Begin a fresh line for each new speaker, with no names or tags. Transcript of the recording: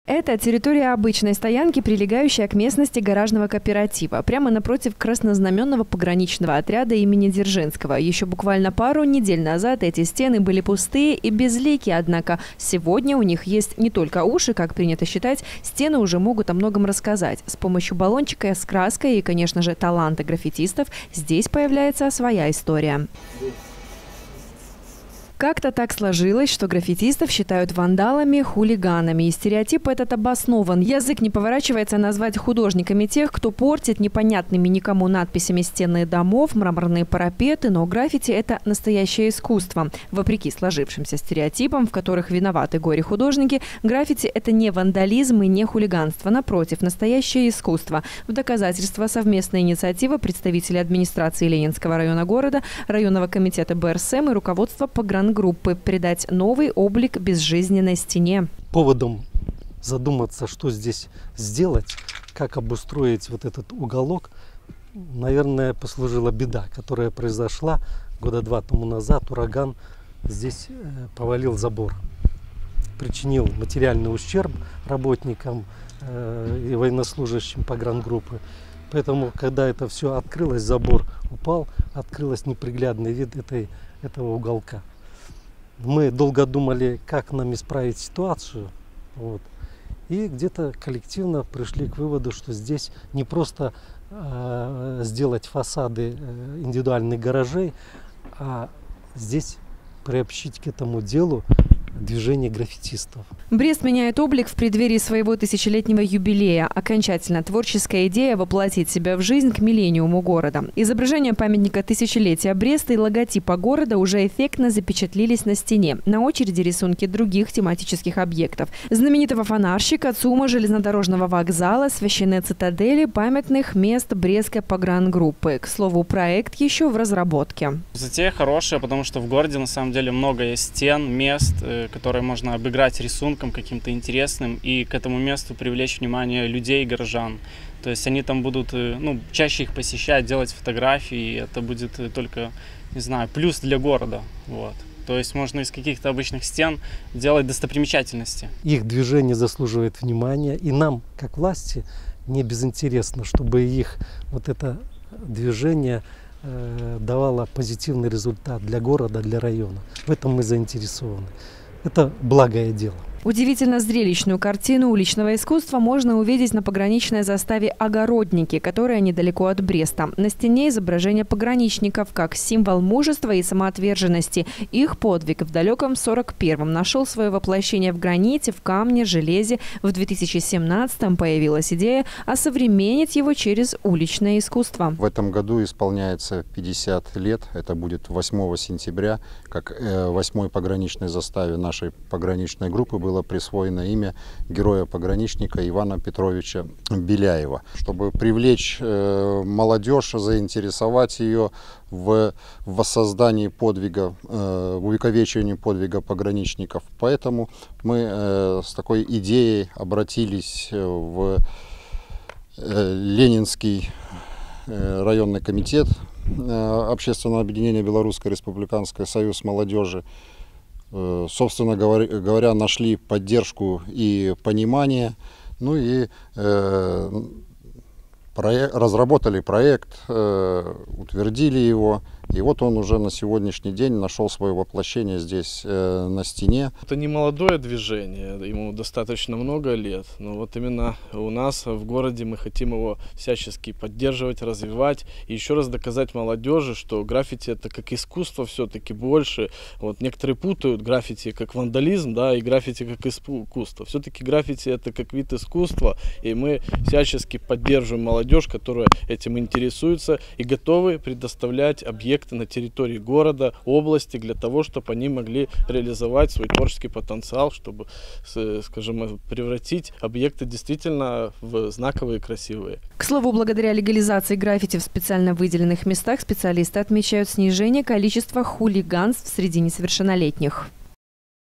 Это территория обычной стоянки, прилегающая к местности гаражного кооператива, прямо напротив краснознаменного пограничного отряда имени Дзержинского. Еще буквально пару недель назад эти стены были пустые и безликие, однако сегодня у них есть не только уши, как принято считать, стены уже могут о многом рассказать. С помощью баллончика с краской и, конечно же, таланта граффитистов здесь появляется своя история. Как-то так сложилось, что граффитистов считают вандалами, хулиганами. И стереотип этот обоснован. Язык не поворачивается назвать художниками тех, кто портит непонятными никому надписями стены домов, мраморные парапеты. Но граффити – это настоящее искусство. Вопреки сложившимся стереотипам, в которых виноваты горе-художники, граффити – это не вандализм и не хулиганство. Напротив, настоящее искусство. В доказательство совместной инициативы представителей администрации Ленинского района города, районного комитета БРСМ и руководства пограничной группы придать новый облик безжизненной стене.
Поводом задуматься, что здесь сделать, как обустроить вот этот уголок, наверное, послужила беда, которая произошла года 2 тому назад. Ураган здесь повалил забор, причинил материальный ущерб работникам и военнослужащим погрангруппы. Поэтому, когда это все открылось, забор упал, открылось неприглядный вид этого уголка. Мы долго думали, как нам исправить ситуацию, и где-то коллективно пришли к выводу, что здесь не просто сделать фасады индивидуальных гаражей, а здесь приобщить к этому делу движение граффитистов.
Брест меняет облик в преддверии своего тысячелетнего юбилея. Окончательно творческая идея воплотить себя в жизнь к миллениуму города. Изображение памятника тысячелетия Бреста и логотипа города уже эффектно запечатлились на стене. На очереди рисунки других тематических объектов. Знаменитого фонарщика, ЦУМа, железнодорожного вокзала, священной цитадели, памятных мест Брестской погрангруппы. К слову, проект еще в разработке.
Затея хорошая, потому что в городе на самом деле много есть стен, мест, которые можно обыграть рисунком каким-то интересным и к этому месту привлечь внимание людей и горожан. То есть они там будут, чаще их посещать, делать фотографии, и это будет только, не знаю, плюс для города. То есть можно из каких-то обычных стен делать достопримечательности.
Их движение заслуживает внимания, и нам, как власти, не безинтересно, чтобы их это движение давало позитивный результат для города, для района. В этом мы заинтересованы. Это благое дело.
Удивительно зрелищную картину уличного искусства можно увидеть на пограничной заставе «Огородники», которая недалеко от Бреста. На стене изображение пограничников как символ мужества и самоотверженности. Их подвиг в далеком 41-м нашел свое воплощение в граните, в камне, железе. В 2017-м появилась идея осовременить его через уличное искусство.
В этом году исполняется 50 лет. Это будет 8 сентября, как 8-й пограничной заставе нашей пограничной группы было присвоено имя героя-пограничника Ивана Петровича Беляева. Чтобы привлечь молодежь, заинтересовать ее в воссоздании подвига, в увековечивании подвига пограничников. Поэтому мы с такой идеей обратились в Ленинский районный комитет Общественного объединения Белорусское республиканское союз молодежи. Собственно говоря, нашли поддержку и понимание, разработали проект, утвердили его. И вот он уже на сегодняшний день нашел свое воплощение здесь, на стене.
Это не молодое движение, ему достаточно много лет. Но именно у нас в городе мы хотим его всячески поддерживать, развивать. И еще раз доказать молодежи, что граффити это как искусство все-таки больше. Некоторые путают граффити как вандализм, и граффити как искусство. Все-таки граффити это как вид искусства. И мы всячески поддерживаем молодежь, которая этим интересуется и готовы предоставлять объекты на территории города, области, для того, чтобы они могли реализовать свой творческий потенциал, чтобы, скажем, превратить объекты действительно в знаковые и красивые.
К слову, благодаря легализации граффити в специально выделенных местах специалисты отмечают снижение количества хулиганств среди несовершеннолетних.